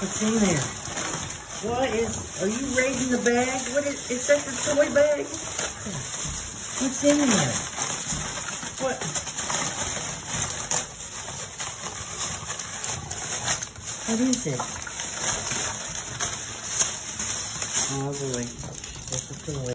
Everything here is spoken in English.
What's in there? What is, are you raiding the bag? What is that the toy bag? What's in there? What? What is it? Oh boy, that's a toy.